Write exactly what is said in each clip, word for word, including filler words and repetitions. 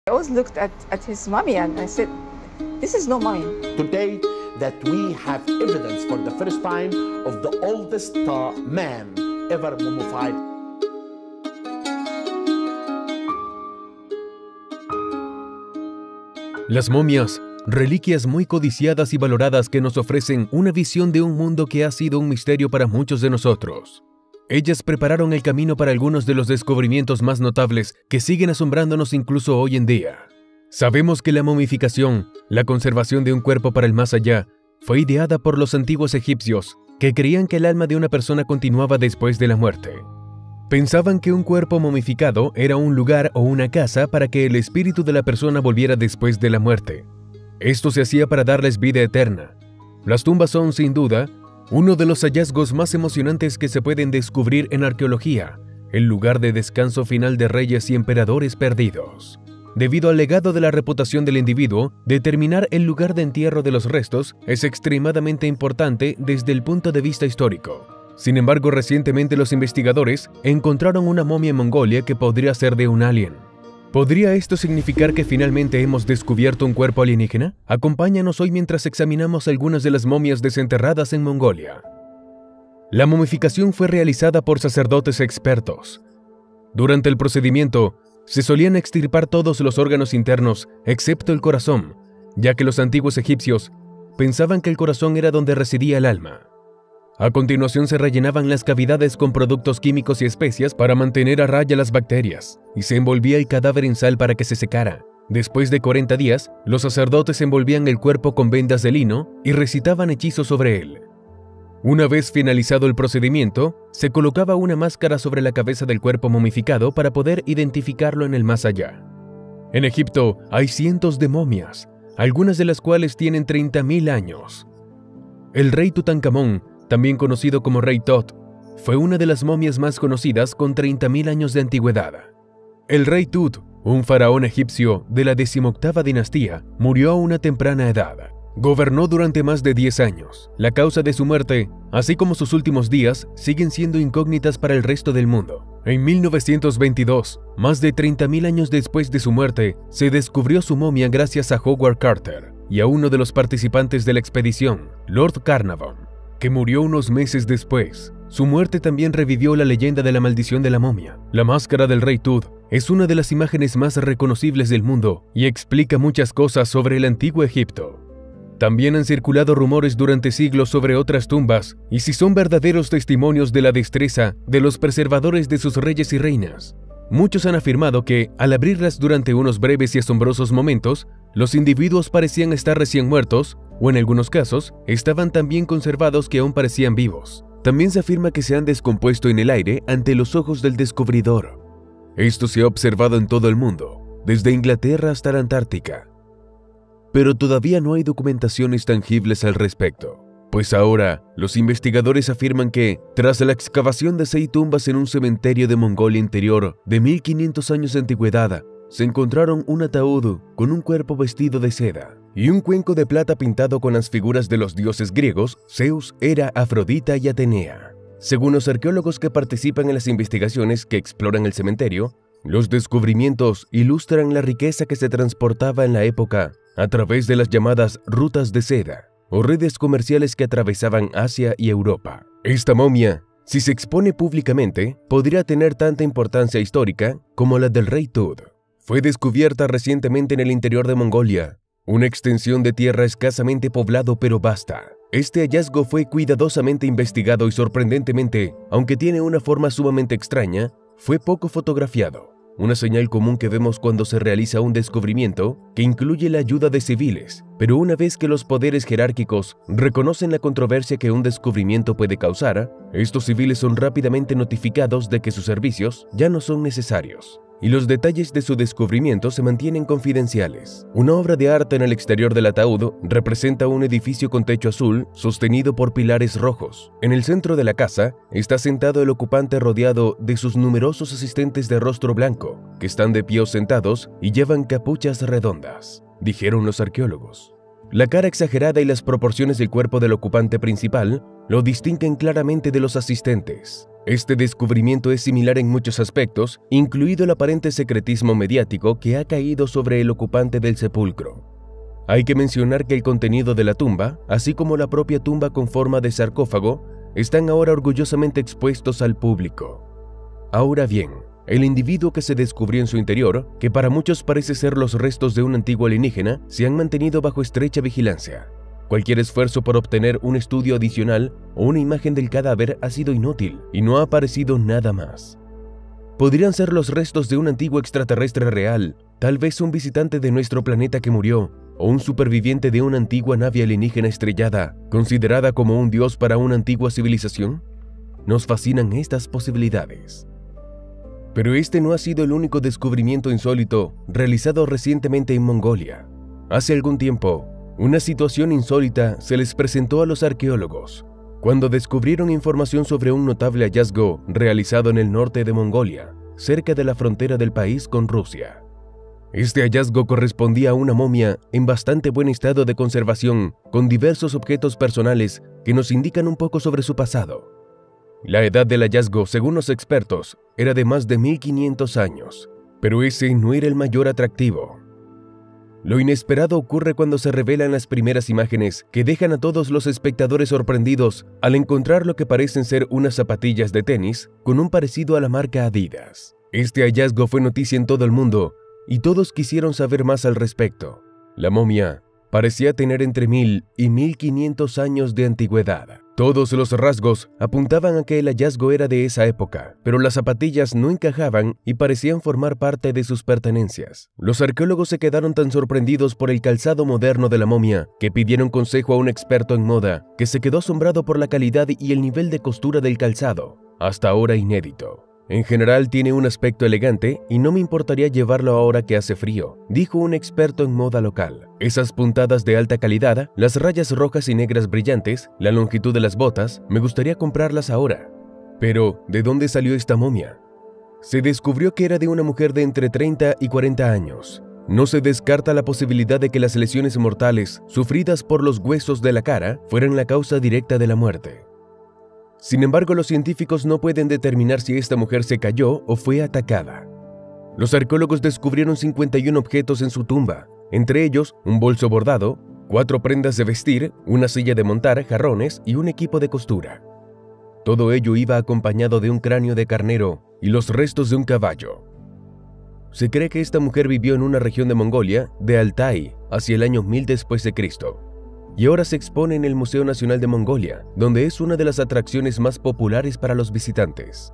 I always looked at, at his mummy and I said, this is no mummy. Today that we have evidence for the first time of the oldest uh, man ever mummified. Las momias, reliquias muy codiciadas y valoradas que nos ofrecen una visión de un mundo que ha sido un misterio para muchos de nosotros. Ellas prepararon el camino para algunos de los descubrimientos más notables que siguen asombrándonos incluso hoy en día. Sabemos que la momificación, la conservación de un cuerpo para el más allá, fue ideada por los antiguos egipcios, que creían que el alma de una persona continuaba después de la muerte. Pensaban que un cuerpo momificado era un lugar o una casa para que el espíritu de la persona volviera después de la muerte. Esto se hacía para darles vida eterna. Las tumbas son, sin duda, uno de los hallazgos más emocionantes que se pueden descubrir en arqueología, el lugar de descanso final de reyes y emperadores perdidos. Debido al legado de la reputación del individuo, determinar el lugar de entierro de los restos es extremadamente importante desde el punto de vista histórico. Sin embargo, recientemente los investigadores encontraron una momia en Mongolia que podría ser de un alien. ¿Podría esto significar que finalmente hemos descubierto un cuerpo alienígena? Acompáñanos hoy mientras examinamos algunas de las momias desenterradas en Mongolia. La momificación fue realizada por sacerdotes expertos. Durante el procedimiento, se solían extirpar todos los órganos internos, excepto el corazón, ya que los antiguos egipcios pensaban que el corazón era donde residía el alma. A continuación se rellenaban las cavidades con productos químicos y especias para mantener a raya las bacterias, y se envolvía el cadáver en sal para que se secara. Después de cuarenta días, los sacerdotes envolvían el cuerpo con vendas de lino y recitaban hechizos sobre él. Una vez finalizado el procedimiento, se colocaba una máscara sobre la cabeza del cuerpo momificado para poder identificarlo en el más allá. En Egipto hay cientos de momias, algunas de las cuales tienen treinta mil años. El rey Tutankamón, también conocido como Rey Tut, fue una de las momias más conocidas con treinta mil años de antigüedad. El rey Tut, un faraón egipcio de la decimoctava dinastía, murió a una temprana edad. Gobernó durante más de diez años. La causa de su muerte, así como sus últimos días, siguen siendo incógnitas para el resto del mundo. En mil novecientos veintidós, más de treinta mil años después de su muerte, se descubrió su momia gracias a Howard Carter y a uno de los participantes de la expedición, Lord Carnarvon, que murió unos meses después. Su muerte también revivió la leyenda de la maldición de la momia. La máscara del rey Tut es una de las imágenes más reconocibles del mundo y explica muchas cosas sobre el antiguo Egipto. También han circulado rumores durante siglos sobre otras tumbas y si son verdaderos testimonios de la destreza de los preservadores de sus reyes y reinas. Muchos han afirmado que, al abrirlas durante unos breves y asombrosos momentos, los individuos parecían estar recién muertos, o en algunos casos, estaban tan bien conservados que aún parecían vivos. También se afirma que se han descompuesto en el aire ante los ojos del descubridor. Esto se ha observado en todo el mundo, desde Inglaterra hasta la Antártica. Pero todavía no hay documentaciones tangibles al respecto, pues ahora los investigadores afirman que, tras la excavación de seis tumbas en un cementerio de Mongolia Interior de mil quinientos años de antigüedad, se encontraron un ataúd con un cuerpo vestido de seda y un cuenco de plata pintado con las figuras de los dioses griegos Zeus, Hera, Afrodita y Atenea. Según los arqueólogos que participan en las investigaciones que exploran el cementerio, los descubrimientos ilustran la riqueza que se transportaba en la época a través de las llamadas rutas de seda o redes comerciales que atravesaban Asia y Europa. Esta momia, si se expone públicamente, podría tener tanta importancia histórica como la del rey Tut. Fue descubierta recientemente en el interior de Mongolia, una extensión de tierra escasamente poblado pero vasta. Este hallazgo fue cuidadosamente investigado y sorprendentemente, aunque tiene una forma sumamente extraña, fue poco fotografiado. Una señal común que vemos cuando se realiza un descubrimiento que incluye la ayuda de civiles, pero una vez que los poderes jerárquicos reconocen la controversia que un descubrimiento puede causar, estos civiles son rápidamente notificados de que sus servicios ya no son necesarios, y los detalles de su descubrimiento se mantienen confidenciales. Una obra de arte en el exterior del ataúd representa un edificio con techo azul sostenido por pilares rojos. En el centro de la casa está sentado el ocupante rodeado de sus numerosos asistentes de rostro blanco, que están de pie o sentados y llevan capuchas redondas, dijeron los arqueólogos. La cara exagerada y las proporciones del cuerpo del ocupante principal lo distinguen claramente de los asistentes. Este descubrimiento es similar en muchos aspectos, incluido el aparente secretismo mediático que ha caído sobre el ocupante del sepulcro. Hay que mencionar que el contenido de la tumba, así como la propia tumba con forma de sarcófago, están ahora orgullosamente expuestos al público. Ahora bien, el individuo que se descubrió en su interior, que para muchos parece ser los restos de un antiguo alienígena, se han mantenido bajo estrecha vigilancia. Cualquier esfuerzo por obtener un estudio adicional o una imagen del cadáver ha sido inútil y no ha aparecido nada más. Podrían ser los restos de un antiguo extraterrestre real, tal vez un visitante de nuestro planeta que murió, o un superviviente de una antigua nave alienígena estrellada, considerada como un dios para una antigua civilización. Nos fascinan estas posibilidades. Pero este no ha sido el único descubrimiento insólito realizado recientemente en Mongolia. Hace algún tiempo, una situación insólita se les presentó a los arqueólogos, cuando descubrieron información sobre un notable hallazgo realizado en el norte de Mongolia, cerca de la frontera del país con Rusia. Este hallazgo correspondía a una momia en bastante buen estado de conservación, con diversos objetos personales que nos indican un poco sobre su pasado. La edad del hallazgo, según los expertos, era de más de mil quinientos años, pero ese no era el mayor atractivo. Lo inesperado ocurre cuando se revelan las primeras imágenes que dejan a todos los espectadores sorprendidos al encontrar lo que parecen ser unas zapatillas de tenis con un parecido a la marca Adidas. Este hallazgo fue noticia en todo el mundo y todos quisieron saber más al respecto. La momia parecía tener entre mil y mil quinientos años de antigüedad. Todos los rasgos apuntaban a que el hallazgo era de esa época, pero las zapatillas no encajaban y parecían formar parte de sus pertenencias. Los arqueólogos se quedaron tan sorprendidos por el calzado moderno de la momia que pidieron consejo a un experto en moda, que se quedó asombrado por la calidad y el nivel de costura del calzado, hasta ahora inédito. En general tiene un aspecto elegante y no me importaría llevarlo ahora que hace frío, dijo un experto en moda local. Esas puntadas de alta calidad, las rayas rojas y negras brillantes, la longitud de las botas, me gustaría comprarlas ahora. Pero, ¿de dónde salió esta momia? Se descubrió que era de una mujer de entre treinta y cuarenta años. No se descarta la posibilidad de que las lesiones mortales sufridas por los huesos de la cara fueran la causa directa de la muerte. Sin embargo, los científicos no pueden determinar si esta mujer se cayó o fue atacada. Los arqueólogos descubrieron cincuenta y uno objetos en su tumba, entre ellos un bolso bordado, cuatro prendas de vestir, una silla de montar, jarrones y un equipo de costura. Todo ello iba acompañado de un cráneo de carnero y los restos de un caballo. Se cree que esta mujer vivió en una región de Mongolia, de Altai, hacia el año mil después de Cristo. Y ahora se expone en el Museo Nacional de Mongolia, donde es una de las atracciones más populares para los visitantes.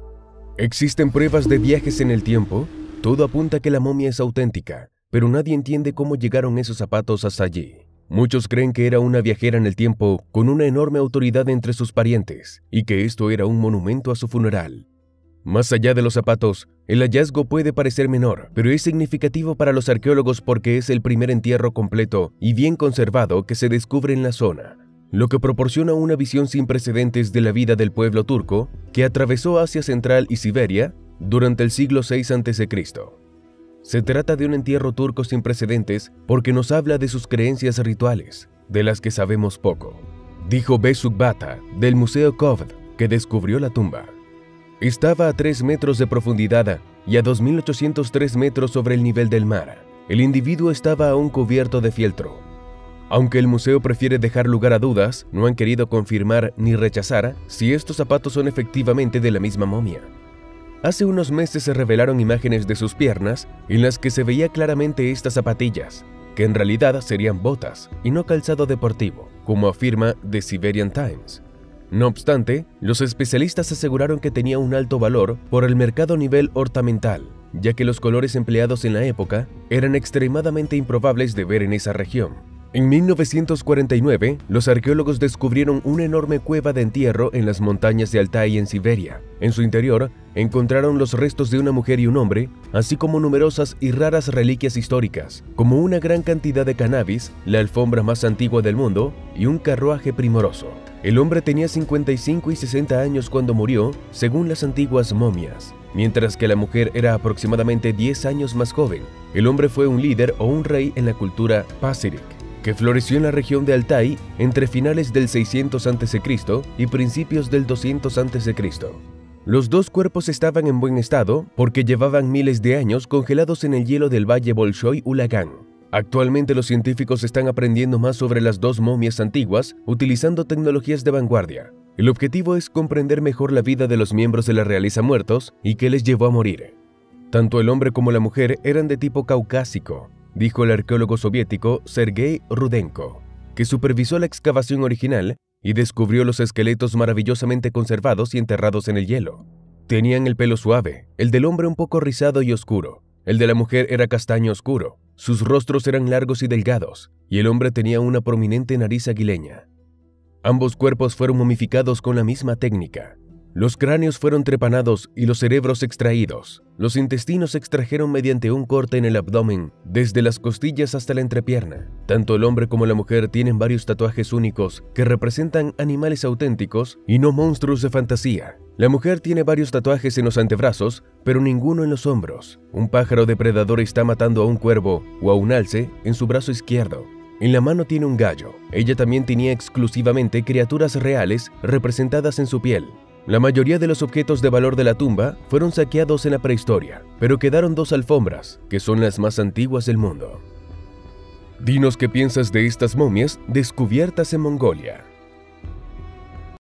¿Existen pruebas de viajes en el tiempo? Todo apunta a que la momia es auténtica, pero nadie entiende cómo llegaron esos zapatos hasta allí. Muchos creen que era una viajera en el tiempo con una enorme autoridad entre sus parientes, y que esto era un monumento a su funeral. Más allá de los zapatos, el hallazgo puede parecer menor, pero es significativo para los arqueólogos porque es el primer entierro completo y bien conservado que se descubre en la zona, lo que proporciona una visión sin precedentes de la vida del pueblo turco que atravesó Asia Central y Siberia durante el siglo seis antes de Cristo. Se trata de un entierro turco sin precedentes porque nos habla de sus creencias rituales, de las que sabemos poco, dijo Besuk Bata, del Museo Kovd, que descubrió la tumba. Estaba a tres metros de profundidad y a dos mil ochocientos tres metros sobre el nivel del mar. El individuo estaba aún cubierto de fieltro. Aunque el museo prefiere dejar lugar a dudas, no han querido confirmar ni rechazar si estos zapatos son efectivamente de la misma momia. Hace unos meses se revelaron imágenes de sus piernas en las que se veía claramente estas zapatillas, que en realidad serían botas y no calzado deportivo, como afirma The Siberian Times. No obstante, los especialistas aseguraron que tenía un alto valor por el mercado a nivel ornamental, ya que los colores empleados en la época eran extremadamente improbables de ver en esa región. En mil novecientos cuarenta y nueve, los arqueólogos descubrieron una enorme cueva de entierro en las montañas de Altai en Siberia. En su interior, encontraron los restos de una mujer y un hombre, así como numerosas y raras reliquias históricas, como una gran cantidad de cannabis, la alfombra más antigua del mundo y un carruaje primoroso. El hombre tenía cincuenta y cinco y sesenta años cuando murió, según las antiguas momias, mientras que la mujer era aproximadamente diez años más joven. El hombre fue un líder o un rey en la cultura Pazyryk, que floreció en la región de Altai entre finales del seiscientos antes de Cristo y principios del doscientos antes de Cristo. Los dos cuerpos estaban en buen estado porque llevaban miles de años congelados en el hielo del valle Bolshoi-Ulagan. Actualmente los científicos están aprendiendo más sobre las dos momias antiguas utilizando tecnologías de vanguardia. El objetivo es comprender mejor la vida de los miembros de la realeza muertos y qué les llevó a morir. Tanto el hombre como la mujer eran de tipo caucásico, dijo el arqueólogo soviético Sergei Rudenko, que supervisó la excavación original y descubrió los esqueletos maravillosamente conservados y enterrados en el hielo. Tenían el pelo suave, el del hombre un poco rizado y oscuro, el de la mujer era castaño oscuro, sus rostros eran largos y delgados, y el hombre tenía una prominente nariz aguileña. Ambos cuerpos fueron momificados con la misma técnica. Los cráneos fueron trepanados y los cerebros extraídos. Los intestinos se extrajeron mediante un corte en el abdomen, desde las costillas hasta la entrepierna. Tanto el hombre como la mujer tienen varios tatuajes únicos que representan animales auténticos y no monstruos de fantasía. La mujer tiene varios tatuajes en los antebrazos, pero ninguno en los hombros. Un pájaro depredador está matando a un cuervo o a un alce en su brazo izquierdo. En la mano tiene un gallo. Ella también tenía exclusivamente criaturas reales representadas en su piel. La mayoría de los objetos de valor de la tumba fueron saqueados en la prehistoria, pero quedaron dos alfombras, que son las más antiguas del mundo. Dinos qué piensas de estas momias descubiertas en Mongolia.